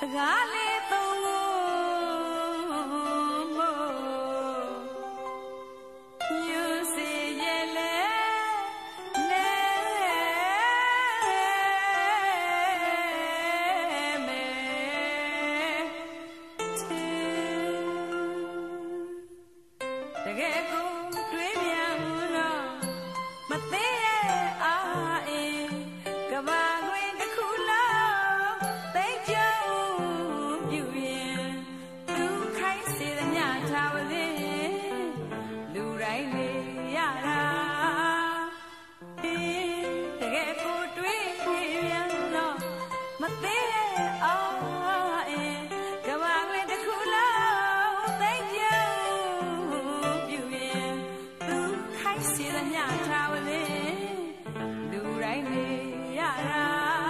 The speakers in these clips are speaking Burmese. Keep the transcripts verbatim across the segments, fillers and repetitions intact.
ကားလေးသုံးခုညူစီရဲ့လေနဲမဲတကယ်ကိုတွေးပြန်တော့မသေးရဲ့အာအင်းကဘာခွင်တစ်ခုလုံးသိကြုံပြုရင်သူခိုင်းစေသမျှထားပါလေလူတိုင်းလေးရတာတကယ်ကိုတွေးပြန်တော့မသေးရဲ့အာအင်းကဘာခွင်တစ်ခုလုံးသိကြုံပြုရင်သူခိုင်းစေသမျှထားပါလေလူတိုင်းလေးရတာ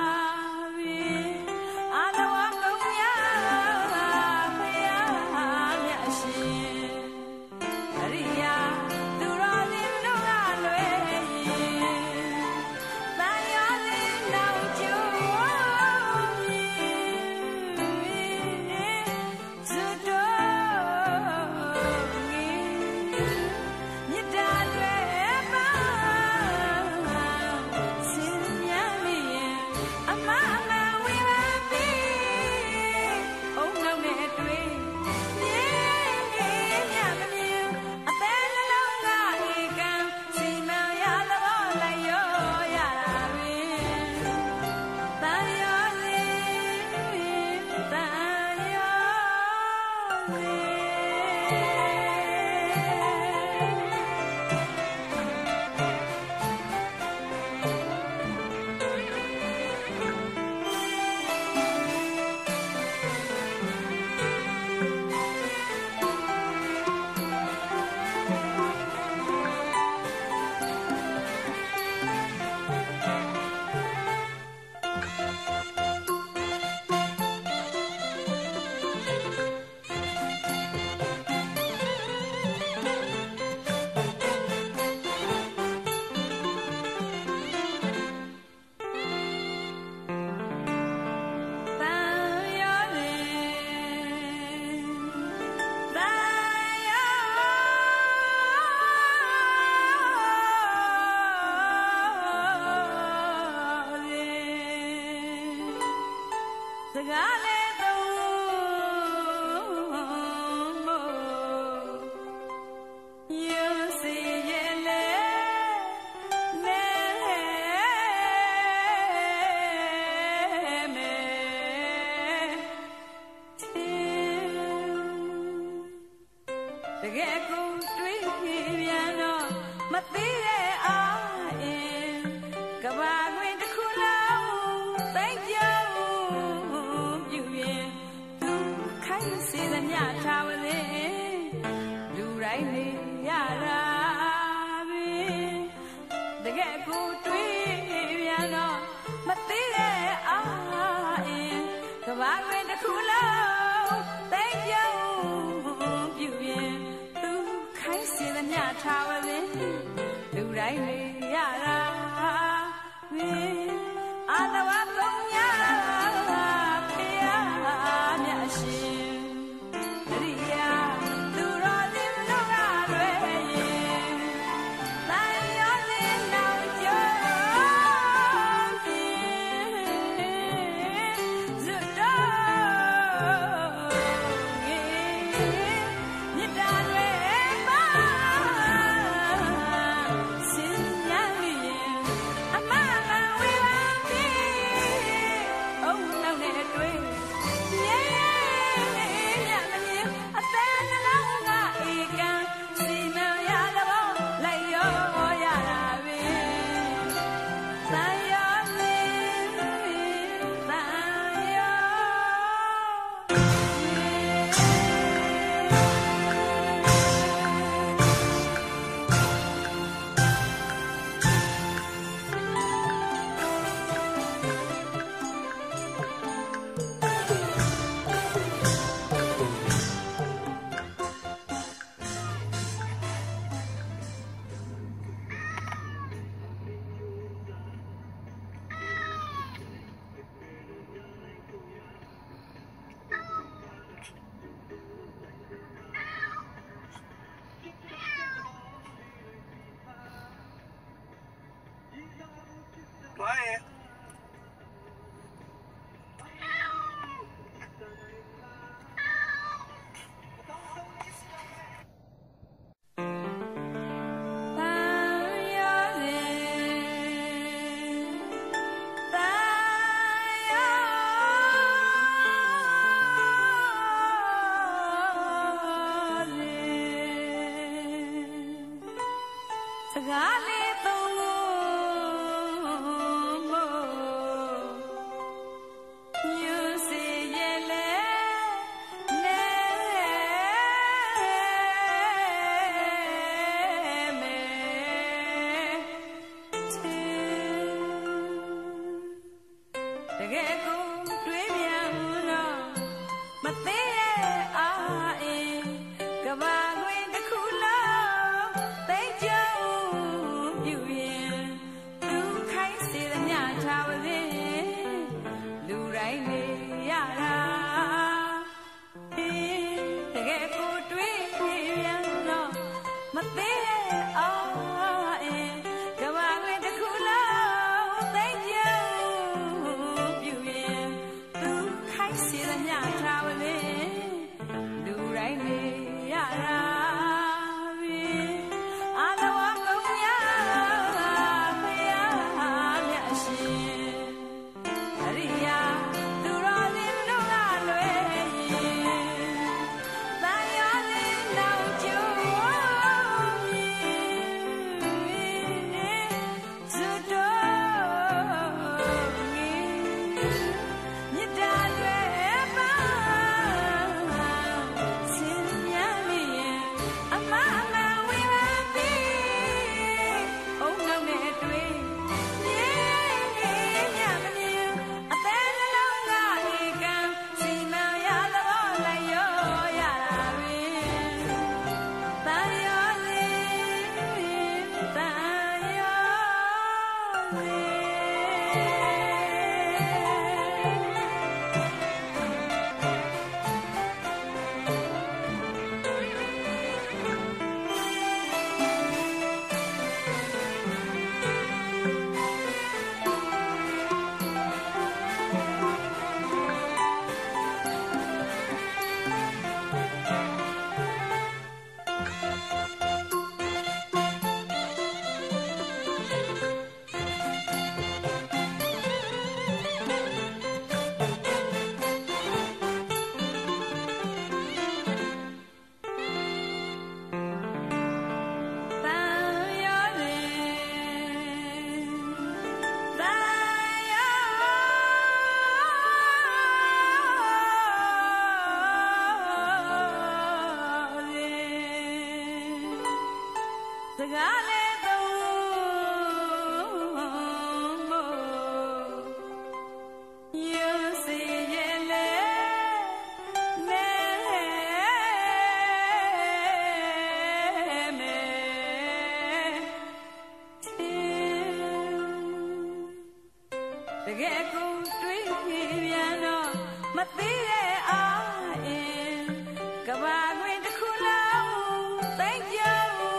စကားလေးသုံးယူစီရဲ့လေနဲမဲတကယ်ကိုတွေးပြန်တော့မသိရဲ့အာအင်းကဘာခွင်တစ်ခုလုံးသိကြစေသမျှထားပါလေလူတိုင်းလေးရတာပဲတကယ်ကိုတွေးပြန်တော့မသိတဲ့အာအင်းကဘာခွင်တစ်ခုလုံးသိကြုံပြုရင်သူခိုင်းစေသမျှထားပါလေလူတိုင်းလေးရတာပဲအာတဝကုံညာဖေးရမြတ်ရှင်တကားလေးသုံးကိုညူစီရဲ့လေတကယ်ကိုတွေးပြန်တော့မသေးရဲ့အာအင်းကဘာခွင်တစ်ခုလုံးသိကြုံပြူရင်သူခိုင်းစေသမျှထားပါစေလူတိုင်းနေရတာတကယ်ကိုတွေးပြန်တော့မသေးရဲ့အာအင်းကဘာခွင်တစ်ခုလုံးသိကြုံSee the nyata wale, do right me yara. I know I'm going ya, ya, ya, she. Maria, do all in no way. They are in now, you. So do me. You died. The get go dream, no, my theatre are in. Come on, with the cool out, thank you,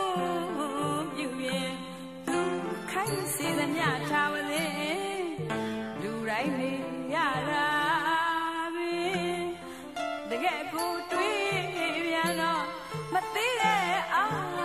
you, yeah. Do can you see the nyata wale? Do right me, yara. The get go dream, no, my theatre are.